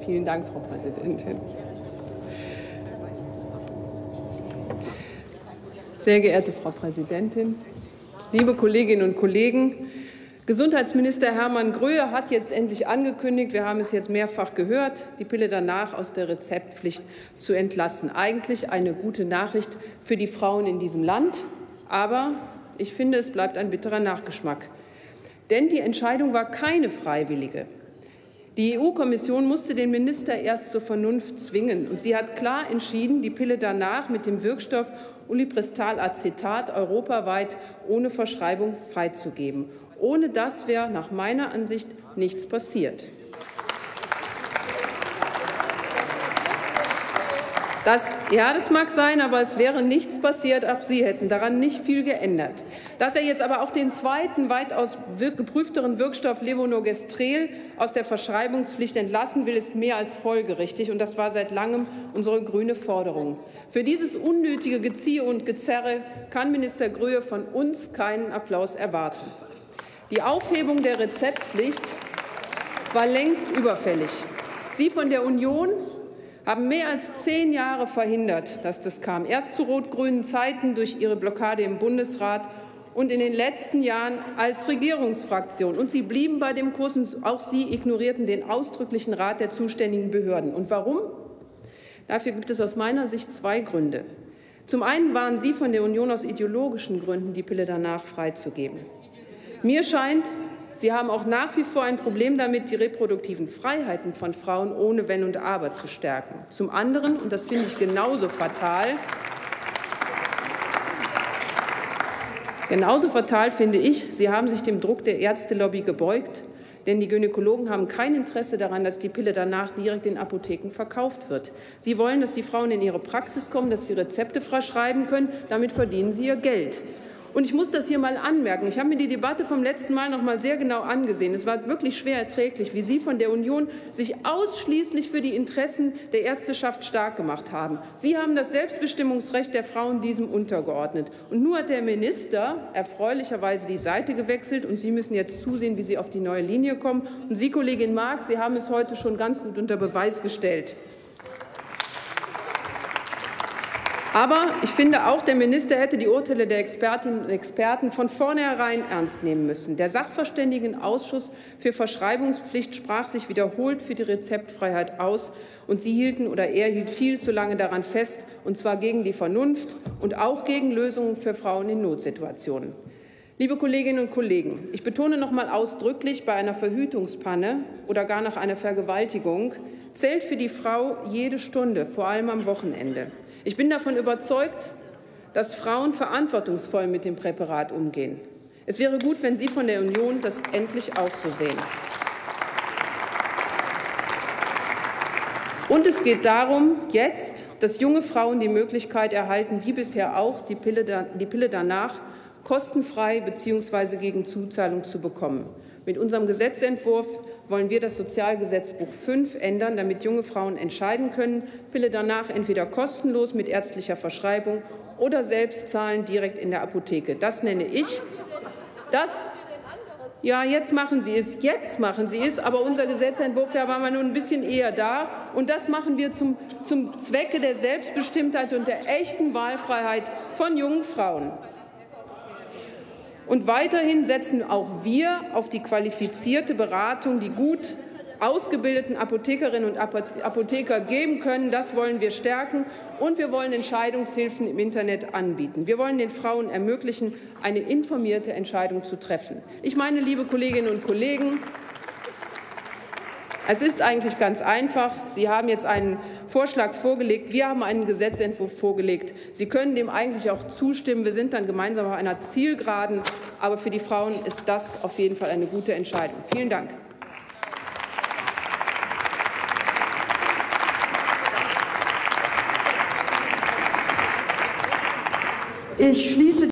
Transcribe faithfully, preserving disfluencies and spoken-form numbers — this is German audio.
Vielen Dank, Frau Präsidentin. Sehr geehrte Frau Präsidentin, liebe Kolleginnen und Kollegen! Gesundheitsminister Hermann Gröhe hat jetzt endlich angekündigt, wir haben es jetzt mehrfach gehört, die Pille danach aus der Rezeptpflicht zu entlassen. Eigentlich eine gute Nachricht für die Frauen in diesem Land. Aber ich finde, es bleibt ein bitterer Nachgeschmack. Denn die Entscheidung war keine freiwillige. Die E U-Kommission musste den Minister erst zur Vernunft zwingen. Und sie hat klar entschieden, die Pille danach mit dem Wirkstoff Ulipristal-Acetat europaweit ohne Verschreibung freizugeben. Ohne das wäre nach meiner Ansicht nichts passiert. Das, ja, das mag sein, aber es wäre nichts passiert, auch Sie hätten daran nicht viel geändert. Dass er jetzt aber auch den zweiten, weitaus geprüfteren Wirkstoff Levonorgestrel aus der Verschreibungspflicht entlassen will, ist mehr als folgerichtig. Und das war seit langem unsere grüne Forderung. Für dieses unnötige Geziehe und Gezerre kann Minister Gröhe von uns keinen Applaus erwarten. Die Aufhebung der Rezeptpflicht war längst überfällig. Sie von der Union haben mehr als zehn Jahre verhindert, dass das kam. Erst zu rot-grünen Zeiten durch ihre Blockade im Bundesrat und in den letzten Jahren als Regierungsfraktion. Und sie blieben bei dem Kurs, und auch sie ignorierten den ausdrücklichen Rat der zuständigen Behörden. Und warum? Dafür gibt es aus meiner Sicht zwei Gründe. Zum einen waren Sie von der Union aus ideologischen Gründen, die Pille danach freizugeben. Mir scheint, Sie haben auch nach wie vor ein Problem damit, die reproduktiven Freiheiten von Frauen ohne Wenn und Aber zu stärken. Zum anderen, und das finde ich genauso fatal, genauso fatal finde ich, Sie haben sich dem Druck der Ärztelobby gebeugt, denn die Gynäkologen haben kein Interesse daran, dass die Pille danach direkt in Apotheken verkauft wird. Sie wollen, dass die Frauen in ihre Praxis kommen, dass sie Rezepte verschreiben können. Damit verdienen sie ihr Geld. Und ich muss das hier mal anmerken. Ich habe mir die Debatte vom letzten Mal noch mal sehr genau angesehen. Es war wirklich schwer erträglich, wie Sie von der Union sich ausschließlich für die Interessen der Ärzteschaft stark gemacht haben. Sie haben das Selbstbestimmungsrecht der Frauen diesem untergeordnet. Und nun hat der Minister erfreulicherweise die Seite gewechselt, und Sie müssen jetzt zusehen, wie Sie auf die neue Linie kommen. Und Sie, Kollegin Mark, Sie haben es heute schon ganz gut unter Beweis gestellt. Aber ich finde auch, der Minister hätte die Urteile der Expertinnen und Experten von vornherein ernst nehmen müssen. Der Sachverständigenausschuss für Verschreibungspflicht sprach sich wiederholt für die Rezeptfreiheit aus, und Sie hielten oder er hielt viel zu lange daran fest, und zwar gegen die Vernunft und auch gegen Lösungen für Frauen in Notsituationen. Liebe Kolleginnen und Kollegen, ich betone noch mal ausdrücklich, bei einer Verhütungspanne oder gar nach einer Vergewaltigung zählt für die Frau jede Stunde, vor allem am Wochenende. Ich bin davon überzeugt, dass Frauen verantwortungsvoll mit dem Präparat umgehen. Es wäre gut, wenn Sie von der Union das endlich auch so sehen. Und es geht darum, jetzt, dass junge Frauen die Möglichkeit erhalten, wie bisher auch, die Pille, die Pille danach kostenfrei bzw. gegen Zuzahlung zu bekommen. Mit unserem Gesetzentwurf wollen wir das Sozialgesetzbuch fünf ändern, damit junge Frauen entscheiden können, Pille danach entweder kostenlos mit ärztlicher Verschreibung oder selbst zahlen direkt in der Apotheke. Das nenne ich das. Ja, jetzt machen Sie es, jetzt machen Sie es, aber unser Gesetzentwurf, da waren wir nun ein bisschen eher da. Und das machen wir zum, zum Zwecke der Selbstbestimmtheit und der echten Wahlfreiheit von jungen Frauen. Und weiterhin setzen auch wir auf die qualifizierte Beratung, die gut ausgebildeten Apothekerinnen und Apotheker geben können. Das wollen wir stärken. Und wir wollen Entscheidungshilfen im Internet anbieten. Wir wollen den Frauen ermöglichen, eine informierte Entscheidung zu treffen. Ich meine, liebe Kolleginnen und Kollegen, es ist eigentlich ganz einfach. Sie haben jetzt einen Vorschlag vorgelegt. Wir haben einen Gesetzentwurf vorgelegt. Sie können dem eigentlich auch zustimmen. Wir sind dann gemeinsam auf einer Zielgeraden. Aber für die Frauen ist das auf jeden Fall eine gute Entscheidung. Vielen Dank. Ich schließe